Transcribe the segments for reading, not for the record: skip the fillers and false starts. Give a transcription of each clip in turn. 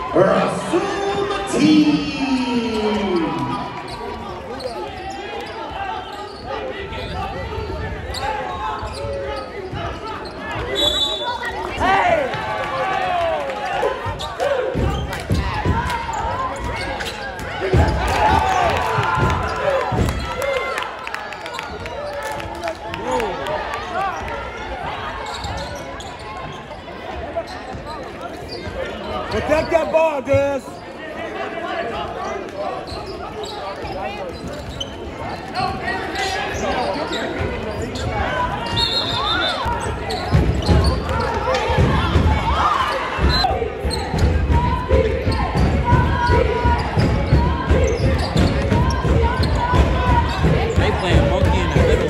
Rasul Team. Protect that ball, Des. They playing monkey in the middle.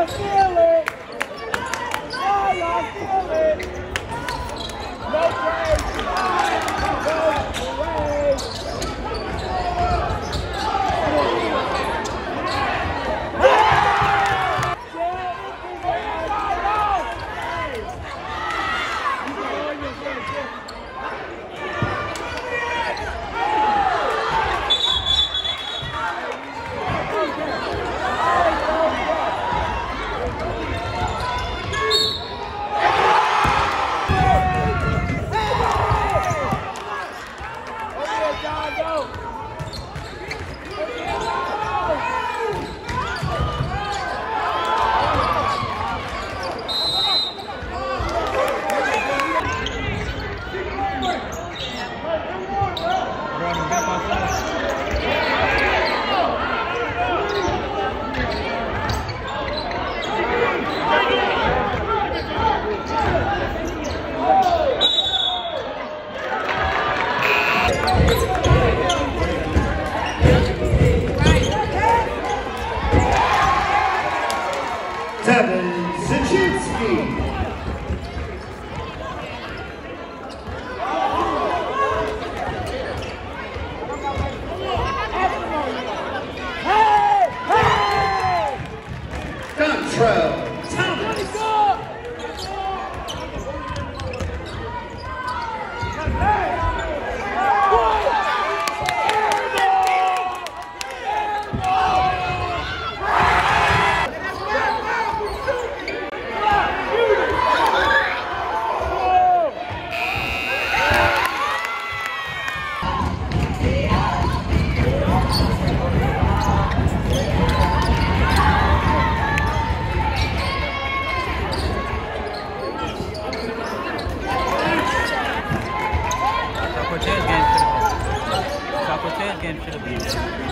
feel it. Now y'all feel it. No break. No break. Devin Zaczynski. Dontrell Thomas. Cortez game should have been.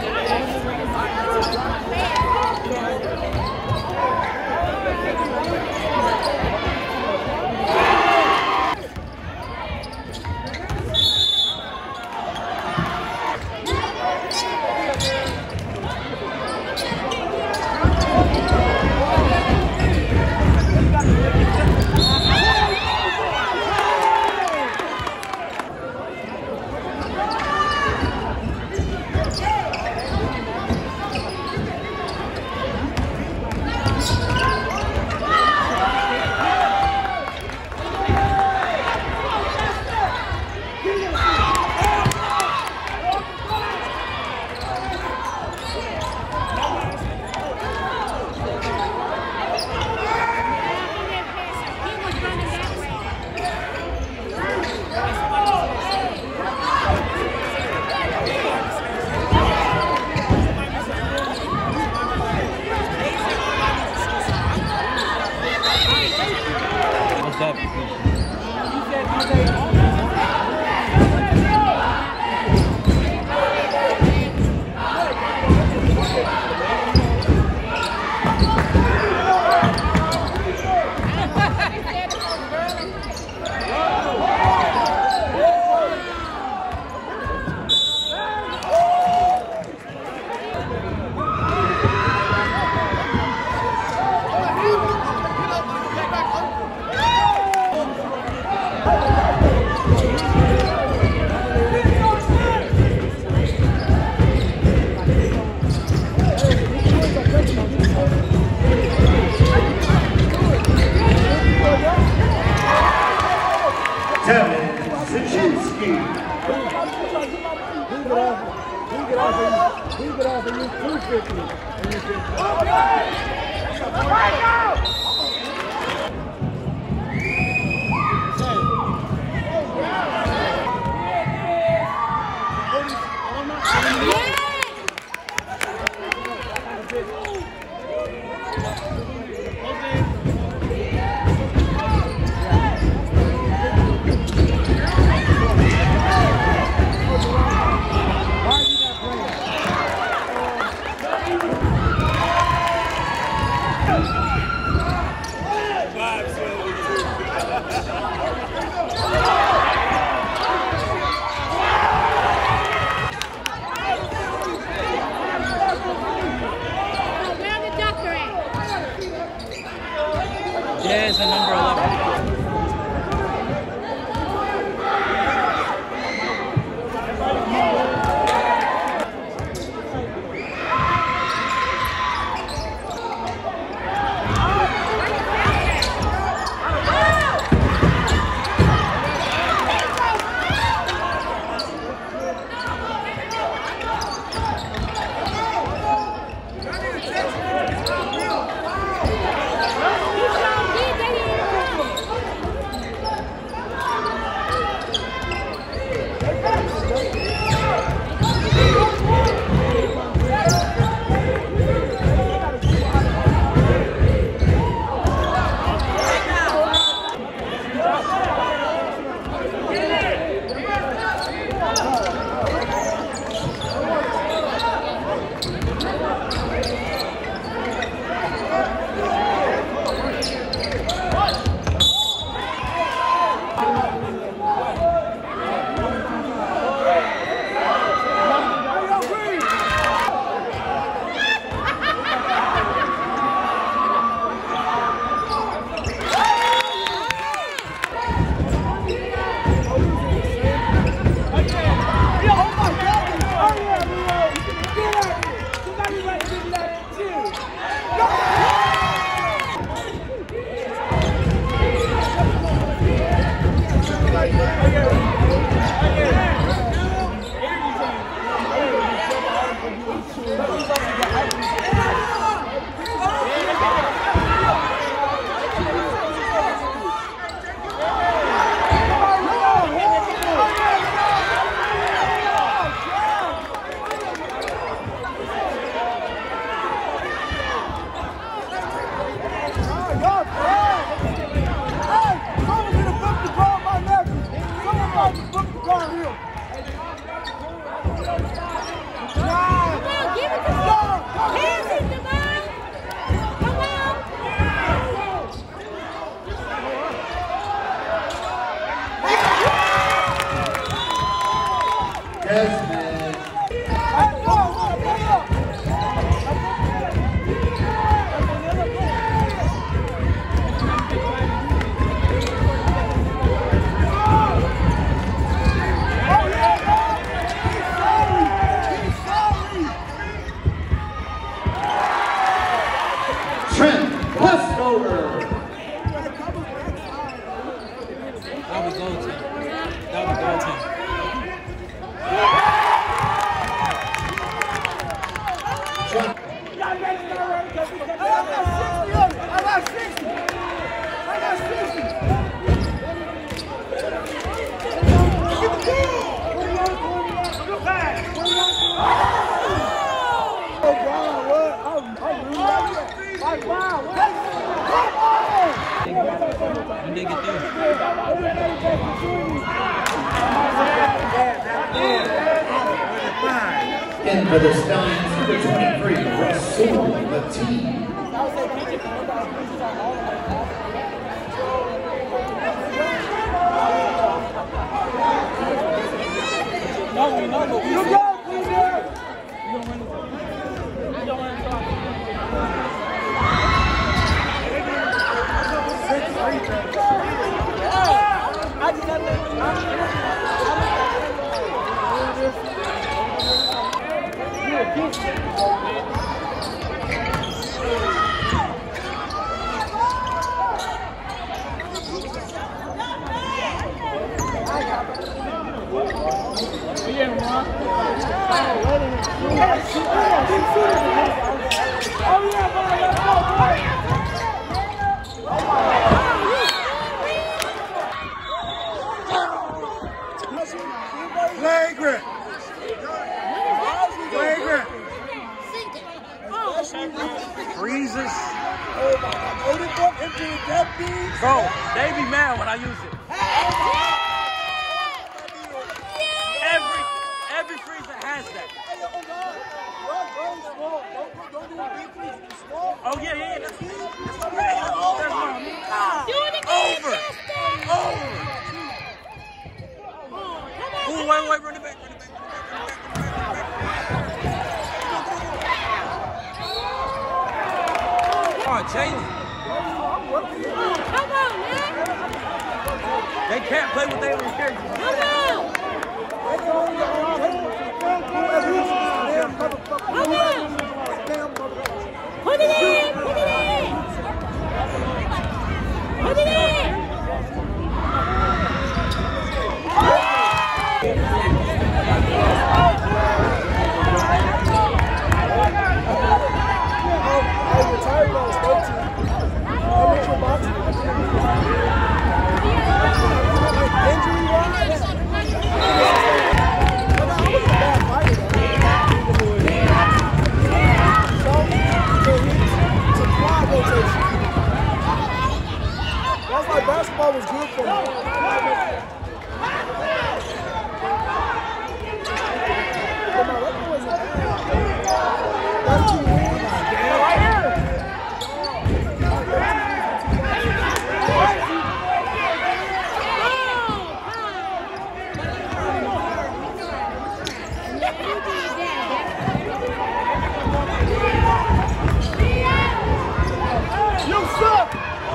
Devin Zaczynski. He get off of you 250. Right now! Jazz and number 11. Trent Westover. That was goal team. That was goal team. I got 60. I got 60. Get the ball. Go back. Oh, wow, what? I'm really like, wow, what? When they get there. In for the Stallions, number 23, Rasul Latif. You go, Peter. Flagrant! Flagrant! Freezes. Bro, they be mad when I use it. Every freezer has that. Oh yeah, that's over. Oh, wait, run it back. Oh, Jalen. Come on, man. They can't play with their own characters. Come on. Put it in. Put it in. Put it in. That's why basketball was good for me. That's 2 wins. Right here. You suck!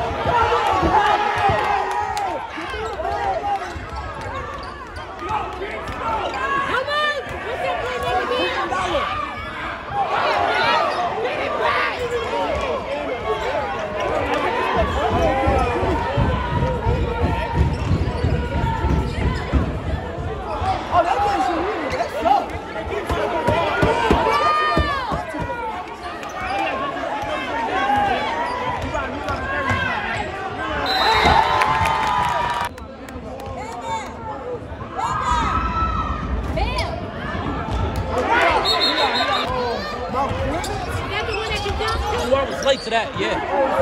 I was late to that, yeah.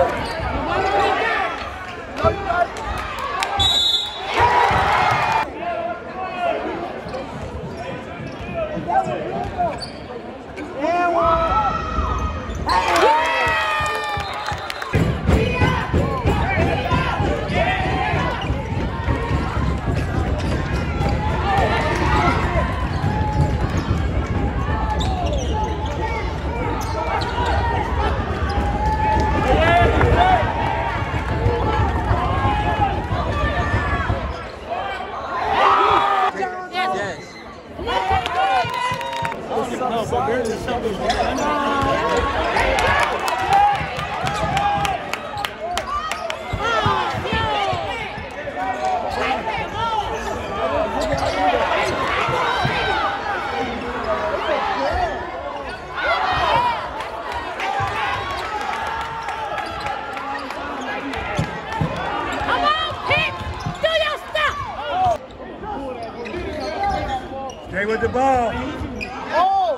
Stay with the ball. Oh!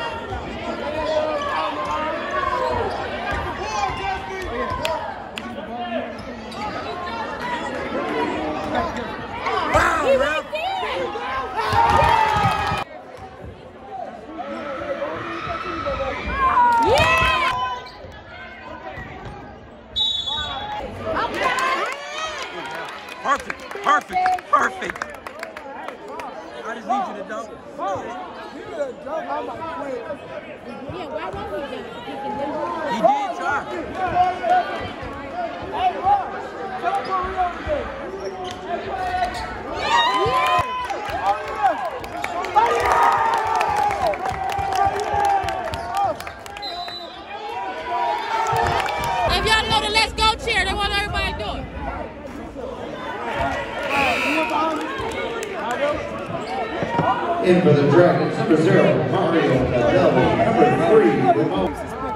Wow, right yeah! Perfect, perfect, perfect. I just need you to dunk. You need a dunk. I'm like, wait. Yeah, why won't he dunk? He did try. Hey, Ross. Tell him over there. If y'all know the Let's Go cheer, they want everybody to do it. In for the Dragons, number 0, Mario Padelli, number 3, Ramon.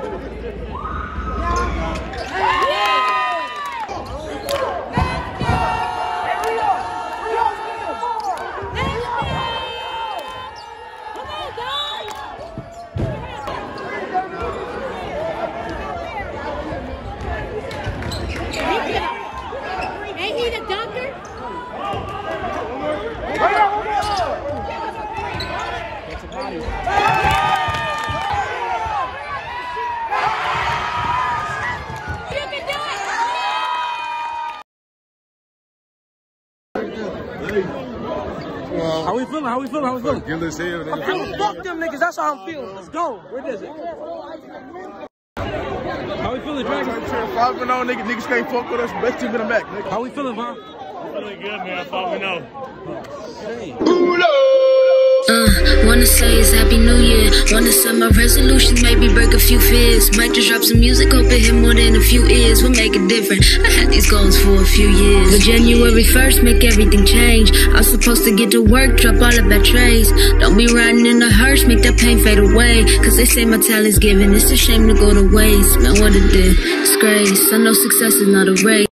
Ain't he the dunker? How we feeling? How we feeling? How we feeling? Get this here. I'm feeling fuck them niggas. That's how I'm feeling. Let's go. Where is it? How we feeling, Dragon? 5-0, niggas can't fuck with us. Best team in the back, nigga. How we feeling, Von? Feeling good, man. 5-0. Wanna say it's Happy New Year. Wanna set my resolutions, maybe break a few fears. Might just drop some music, hope it hit more than a few ears. We'll make it different. I had these goals for a few years, but January 1st make everything change. I'm supposed to get to work, drop all the bad trades. Don't be riding in a hearse, make that pain fade away. Cause they say my talent's given, it's a shame to go to waste. Man, what a disgrace. I know success is not a race.